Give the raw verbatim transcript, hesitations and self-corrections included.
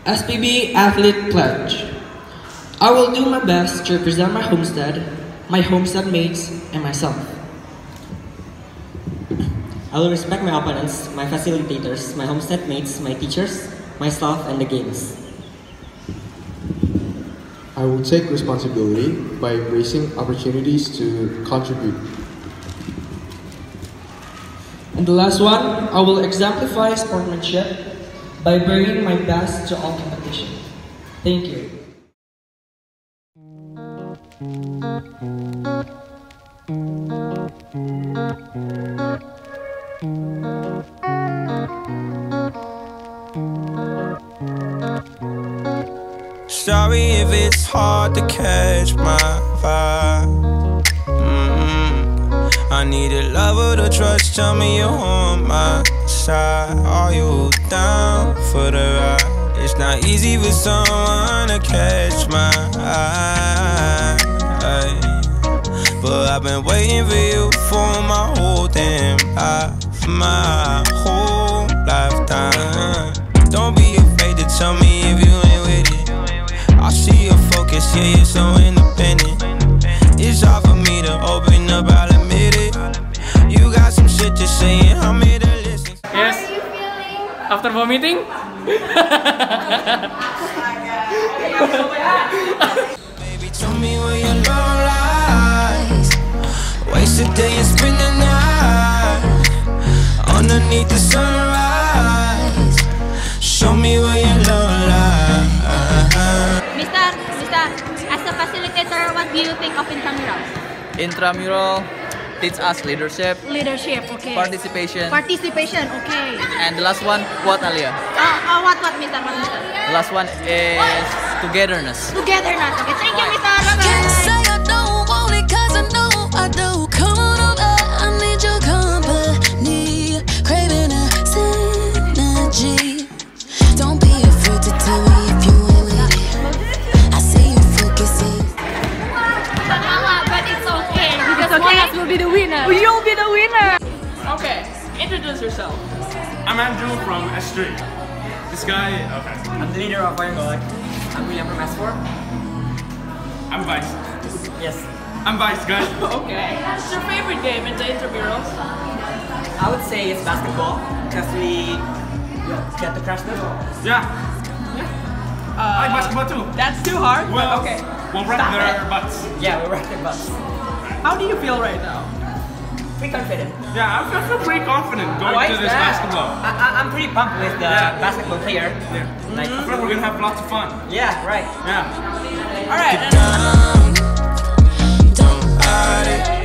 S P B Athlete Pledge. I will do my best to represent my homestead, my homestead mates, and myself. I will respect my opponents, my facilitators, my homestead mates, my teachers, my staff, and the games. I will take responsibility by embracing opportunities to contribute. And the last one, I will exemplify sportsmanship by bringing my best to all competition. Thank you. Sorry if it's hard to catch my vibe. Mm-hmm. I need a lover to trust, tell me you're on my side. Are you down for the ride? It's not easy for someone to catch my eye, but I've been waiting for you for my whole damn life, my whole lifetime. Don't be afraid to tell me if you ain't with it. I see your focus, yeah, you're so independent. It's hard for me to open up, I'll admit it. You got some shit to say and I'm here to listen. Yes. How are you feeling? After vomiting? Baby, tell me where your love lies. Waste a day and spend the night underneath the sunrise. Show me where your love lies. Mister, Mister, as a facilitator, what do you think of Intramurals? Intramural teach us leadership, Leadership, okay. participation, Participation, okay. and the last one, what Alia? Uh, uh, what, what, Mister? What, Mister? The last one is togetherness. Togetherness, okay. Thank you, Mister. Can't Bye-bye. say I don't want it, cause I know I do. Come on over, I need your company. Craving a synergy. Don't be afraid to tell me if you ain't with it. I see you focusing. But it's okay, because one of us will be the winner. You'll be the winner! Okay, introduce yourself. I'm Andrew from S three. This guy, okay. I'm the leader of Fire God. I'm William from S four. I'm Vice. Yes. I'm Vice, guys. Okay. What's your favorite game in the Intramurals? I would say it's basketball, because we get to crash them. Yeah, Uh, I like basketball too. That's too hard, Well, but okay. We'll wreck Stop their it. butts. Yeah, we're rocking butts. How do you feel right now? Pretty confident. Yeah, I feel, I feel pretty confident going Why to is this that? basketball. I, I, I'm pretty pumped with the Yeah. basketball player. Yeah. Like, I feel like we're gonna have lots of fun. yeah, right. Yeah. Alright, Down, don't hide it.